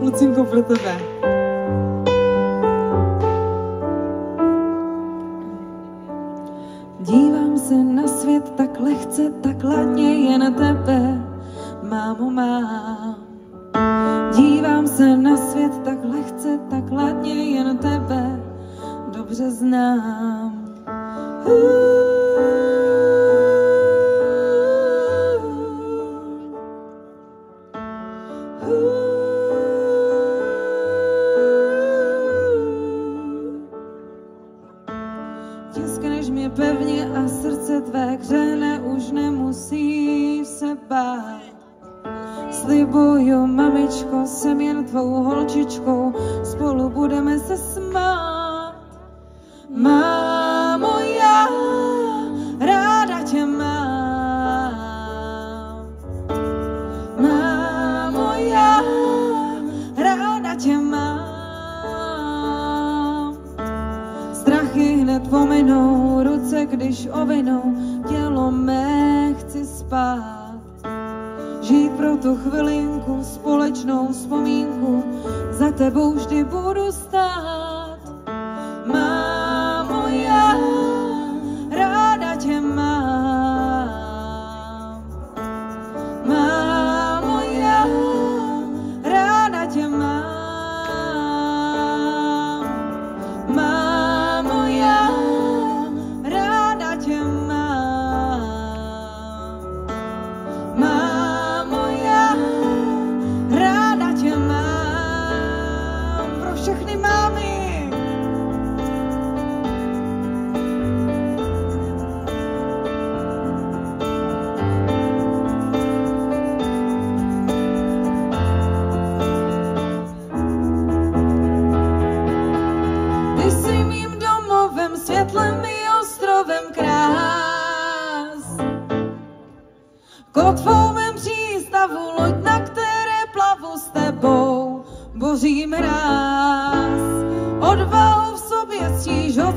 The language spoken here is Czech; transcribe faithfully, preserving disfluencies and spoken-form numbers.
Lucinko, pro tebe. Dívám se na svět tak lehce, tak ladně, jen tebe, mámo, mám. Dívám se na svět tak lehce, tak ladně, jen tebe dobře znám. Tiskneš mě pevně a srdce tvé křehne, už nemusí se bát. Slibuju, mamičko, jsem jen tvou holčičkou, spolu budeme se smát. Mámo, já ráda tě mám. Mámo, já ráda tě mám. Strachy hned pominou, ruce když ovinou, tělo mé chci spát. Žít pro tu chvilinku, společnou vzpomínku, za tebou vždy budu stát. Mámo, já ráda tě mám. Mámo, já ráda tě mám. Mámo, já ráda tě mám. Mámo, já ráda tě mám. Pro všechny mámy. Ty jsi mým domovem, světlem i ostrovem krás. Kotvou mém přístavu, loď, na které plavu s tebou, boří mráz. Odvahu v sobě ctíš,